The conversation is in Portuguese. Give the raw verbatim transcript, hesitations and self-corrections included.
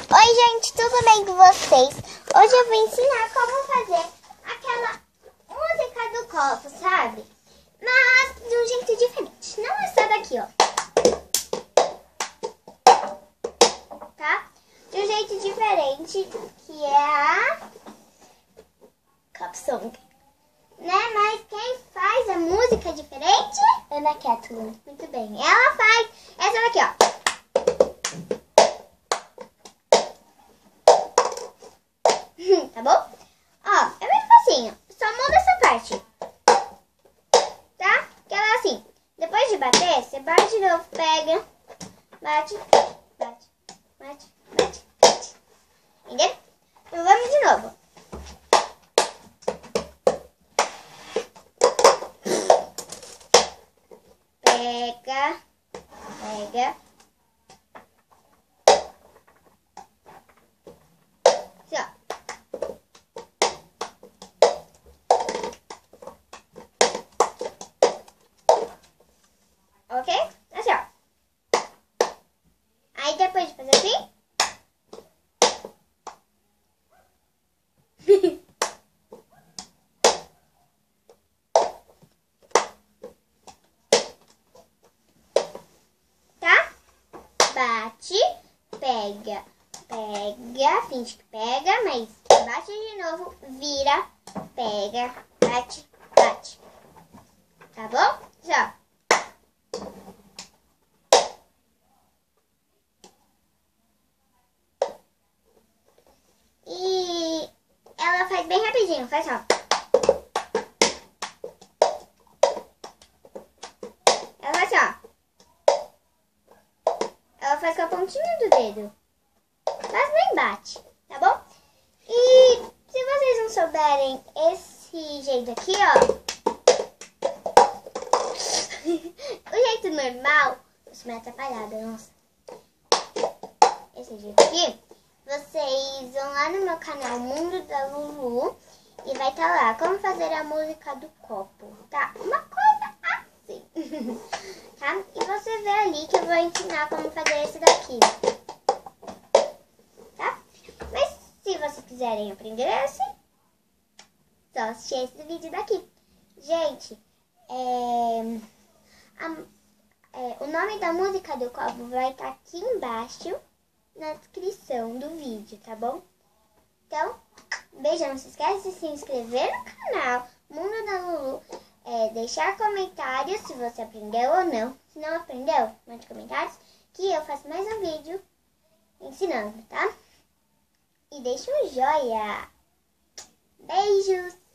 Oi gente, tudo bem com vocês? Hoje eu vou ensinar como fazer aquela música do copo, sabe? Mas de um jeito diferente, não é essa daqui, ó. Tá? De um jeito diferente, que é a Copo Song, né? Mas quem faz a música diferente? Ana Kathleen. Muito bem, ela faz essa daqui, ó. Tá bom? Ó, é bem facinho. Só muda essa parte. Tá? Que ela é assim. Depois de bater, você bate de novo, pega. Bate, bate, bate, bate, bate. Entendeu? Então vamos de novo. Pega, pega. Assim, ó. Ok? Assim, ó. Aí depois de fazer assim. Tá? Bate, pega, pega, finge que pega, mas bate de novo, vira, pega, bate, bate. Tá bom? Já. E ela faz bem rapidinho, faz só. Ela faz ó. Ela faz com a pontinha do dedo. Mas nem bate, tá bom? E se vocês não souberem esse jeito aqui, ó. O jeito normal. Isso me atrapalhada, nossa. Esse jeito aqui. Vocês vão lá no meu canal Mundo da Lulu e vai estar lá como fazer a música do copo, tá? Uma coisa assim, tá? E você vê ali que eu vou ensinar como fazer esse daqui, tá? Mas se vocês quiserem aprender assim, só assistir esse vídeo daqui. Gente, é, a, é, o nome da música do copo vai estar aqui embaixo na descrição do vídeo, tá bom? Então, beijão, não se esquece de se inscrever no canal Mundo da Lulu, é, deixar comentários se você aprendeu ou não. Se não aprendeu, mande comentários que eu faço mais um vídeo ensinando, tá? E deixa um joinha. Beijos!